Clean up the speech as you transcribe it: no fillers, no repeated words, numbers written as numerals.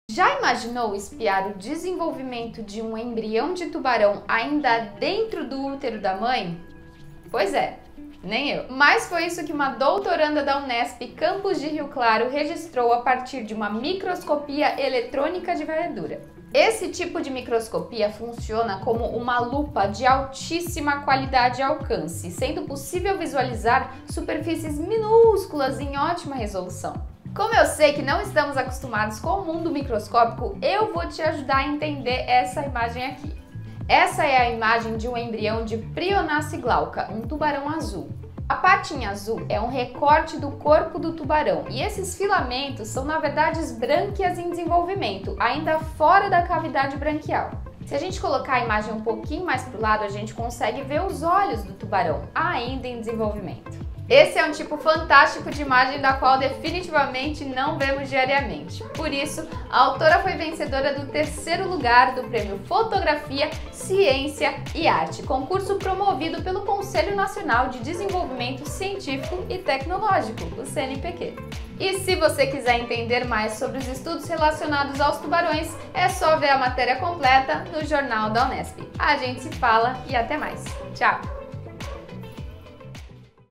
Já imaginou espiar o desenvolvimento de um embrião de tubarão ainda dentro do útero da mãe? Pois é, nem eu. Mas foi isso que uma doutoranda da Unesp, campus de Rio Claro, registrou a partir de uma microscopia eletrônica de varredura. Esse tipo de microscopia funciona como uma lupa de altíssima qualidade e alcance, sendo possível visualizar superfícies minúsculas em ótima resolução. Como eu sei que não estamos acostumados com o mundo microscópico, eu vou te ajudar a entender essa imagem aqui. Essa é a imagem de um embrião de Prionace glauca, um tubarão azul. A parte em azul é um recorte do corpo do tubarão e esses filamentos são na verdade brânquias em desenvolvimento, ainda fora da cavidade branquial. Se a gente colocar a imagem um pouquinho mais para o lado, a gente consegue ver os olhos do tubarão, ainda em desenvolvimento. Esse é um tipo fantástico de imagem da qual definitivamente não vemos diariamente. Por isso, a autora foi vencedora do 3º lugar do Prêmio Fotografia, Ciência e Arte, concurso promovido pelo Conselho Nacional de Desenvolvimento Científico e Tecnológico, o CNPq. E se você quiser entender mais sobre os estudos relacionados aos tubarões, é só ver a matéria completa no Jornal da Unesp. A gente se fala e até mais. Tchau!